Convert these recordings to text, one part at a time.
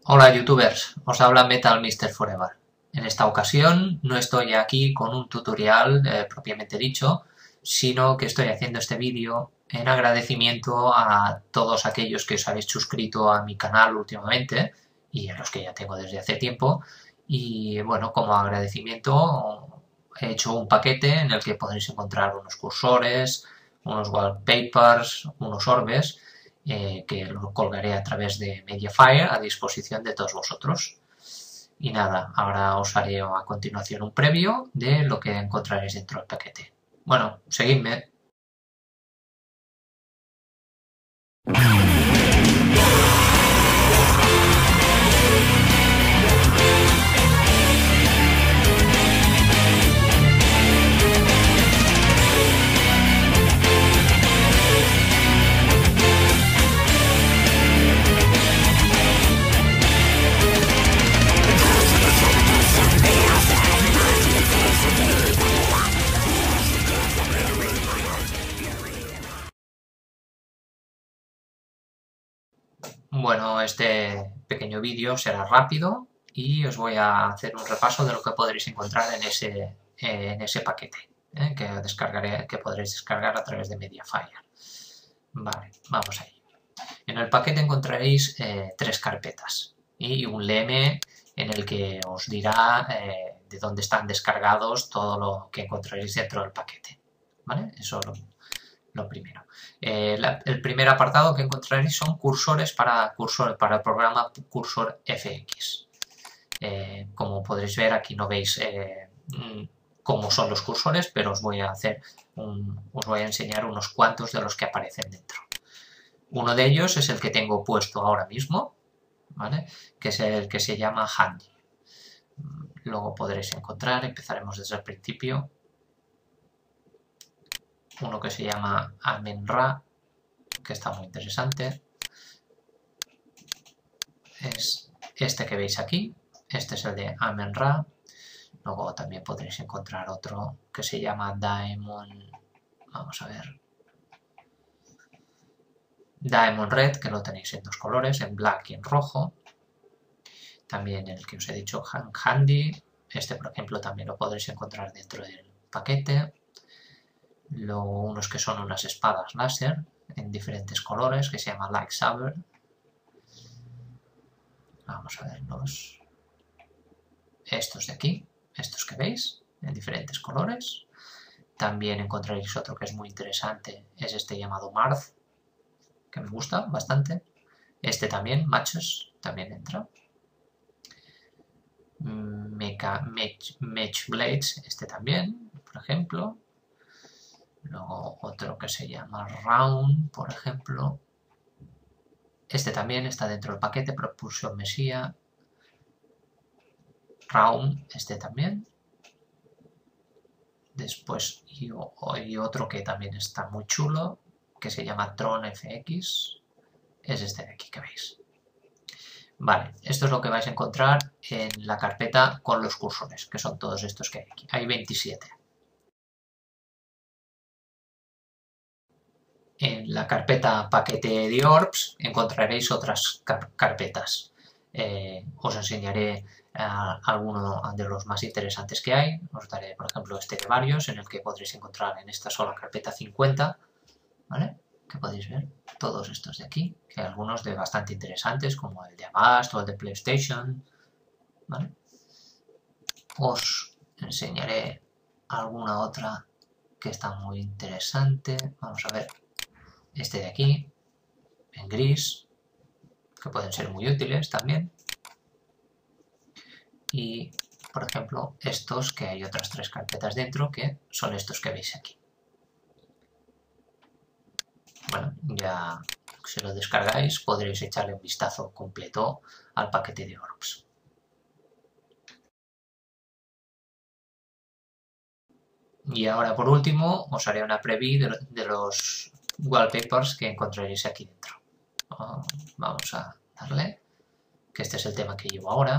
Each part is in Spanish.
Hola youtubers, os habla Metal Mr. Forever. En esta ocasión no estoy aquí con un tutorial propiamente dicho, sino que estoy haciendo este vídeo en agradecimiento a todos aquellos que os habéis suscrito a mi canal últimamente y a los que ya tengo desde hace tiempo. Y bueno, como agradecimiento he hecho un paquete en el que podréis encontrar unos cursores, unos wallpapers, unos orbes que lo colgaré a través de Mediafire a disposición de todos vosotros. Y nada, ahora os haré a continuación un previo de lo que encontraréis dentro del paquete. Bueno, seguidme. Bueno, este pequeño vídeo será rápido y os voy a hacer un repaso de lo que podréis encontrar en ese paquete que podréis descargar a través de Mediafire. Vale, vamos ahí. En el paquete encontraréis 3 carpetas y un leme en el que os dirá de dónde están descargados todo lo que encontraréis dentro del paquete. ¿Vale? Eso es lo primero. El primer apartado que encontraréis son cursores para el programa Cursor FX. Como podréis ver, aquí no veis cómo son los cursores, pero os voy a enseñar unos cuantos de los que aparecen dentro. Uno de ellos es el que tengo puesto ahora mismo, ¿vale? Que es el que se llama Handy. Luego podréis encontrar, empezaremos desde el principio, uno que se llama Amen-Ra, que está muy interesante. Es este que veis aquí, este es el de Amen-Ra. Luego también podréis encontrar otro que se llama Daemon, vamos a ver, Daemon Red, que lo tenéis en 2 colores, en black y en rojo. También el que os he dicho, Handy, este por ejemplo también lo podréis encontrar dentro del paquete. Luego unos que son unas espadas láser en diferentes colores, que se llama Lightsaber. Vamos a verlos. Estos de aquí, estos que veis, en diferentes colores. También encontraréis otro que es muy interesante, es este llamado Marth, que me gusta bastante. Este también, Matches, también entra. Mech Blades, este también, por ejemplo. Luego otro que se llama Round, por ejemplo. Este también está dentro del paquete, Propulsion Messiah. Round, este también. Después y otro que también está muy chulo, que se llama Tron FX. Es este de aquí que veis. Vale, esto es lo que vais a encontrar en la carpeta con los cursores, que son todos estos que hay aquí. Hay 27. En la carpeta paquete de orbs encontraréis otras carpetas. Os enseñaré alguno de los más interesantes que hay. Os daré, por ejemplo, este de varios, en el que podréis encontrar en esta sola carpeta 50, ¿vale? Que podéis ver todos estos de aquí, que hay algunos de bastante interesantes, como el de Avast o el de PlayStation, ¿vale? Os enseñaré alguna otra que está muy interesante. Vamos a ver este de aquí, en gris, que pueden ser muy útiles también. Y, por ejemplo, estos, que hay otras 3 carpetas dentro, que son estos que veis aquí. Bueno, ya si lo descargáis podréis echarle un vistazo completo al paquete de orbs. Y ahora por último os haré una preview de los wallpapers que encontraréis aquí dentro. Vamos a darle, que este es el tema que llevo ahora.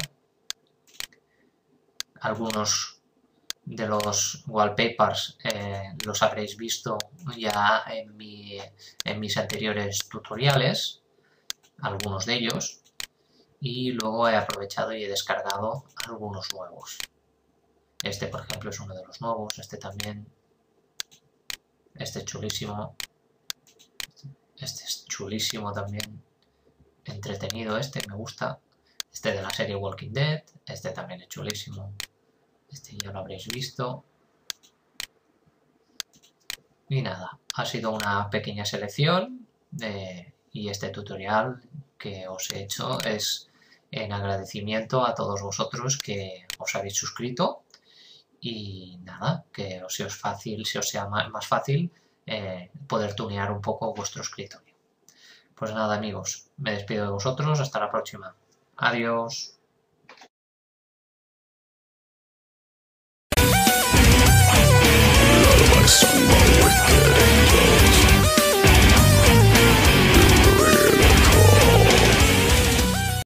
Algunos de los wallpapers los habréis visto ya en mis anteriores tutoriales, algunos de ellos. y luego he aprovechado y he descargado algunos nuevos. Este, por ejemplo, es uno de los nuevos, este también, este es chulísimo, este es chulísimo también, entretenido este, me gusta, este de la serie Walking Dead, este también es chulísimo, este ya lo habréis visto. Y nada, ha sido una pequeña selección y este tutorial que os he hecho es en agradecimiento a todos vosotros que os habéis suscrito y nada, que si os sea más fácil poder tunear un poco vuestro escritorio. Pues nada amigos, me despido de vosotros, hasta la próxima. Adiós. Slow wicked.